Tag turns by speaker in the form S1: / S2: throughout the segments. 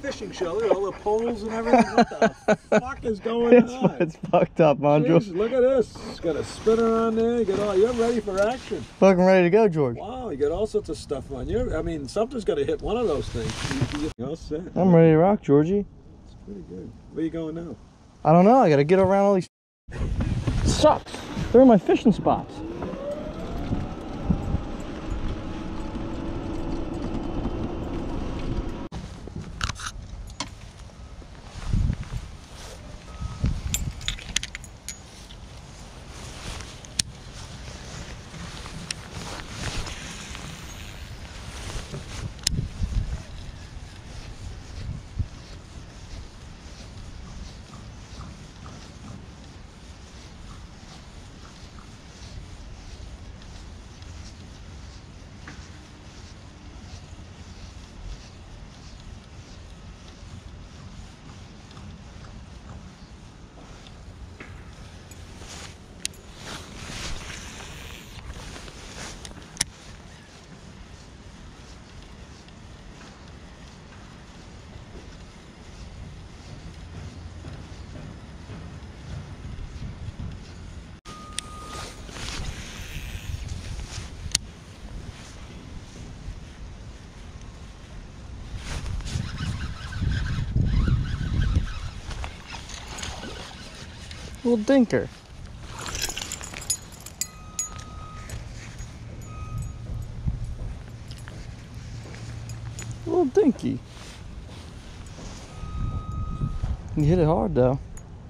S1: fishing show. Look at all the poles and everything. What the fuck is going on?
S2: It's fucked up, man, George.
S1: Jeez, look at this. It's got a spinner on there. You're ready for action.
S2: Fucking ready to go, George.
S1: Wow, you got all sorts of stuff on you. I mean, something's got to hit one of those things. You're all set.
S2: I'm ready to rock, Georgie.
S1: It's pretty good. Where you going now?
S2: I don't know. I gotta get around all these. Sucks. They're in my fishing spots. Little dinker. Little dinky. You hit it hard though.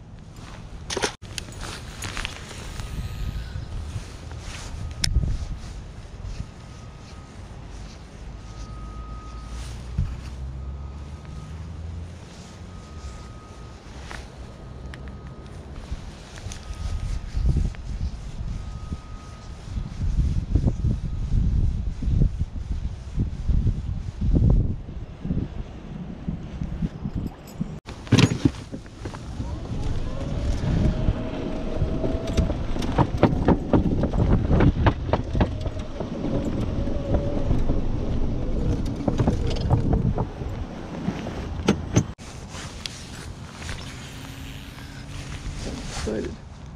S2: Excited.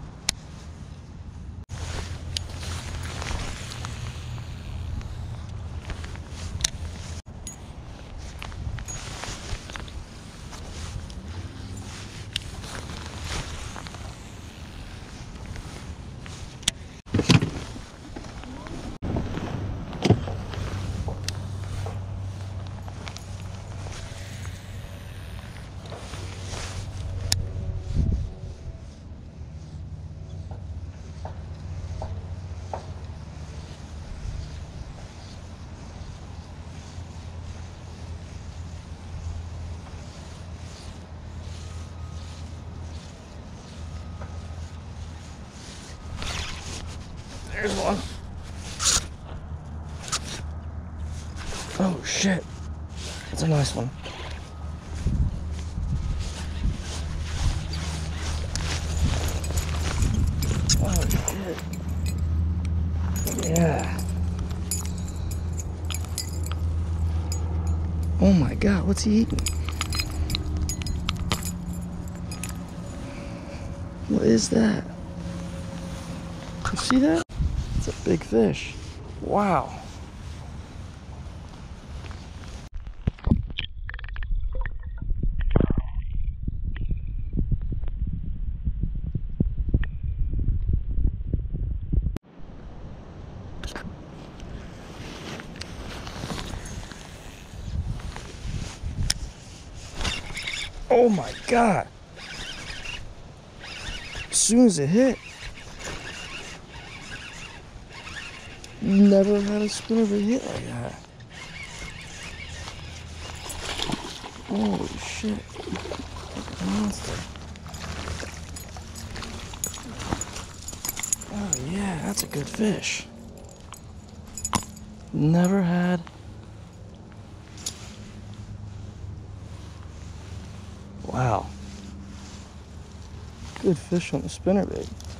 S2: There's one. Oh shit. That's a nice one. Oh shit. Yeah. Oh my god, what's he eating? What is that? You see that? It's a big fish. Wow. Oh my god. As soon as it hit, never had a spinnerbait hit like that. Holy shit. Like a monster. Oh yeah, that's a good fish. Never had. Wow. Good fish on the spinnerbait.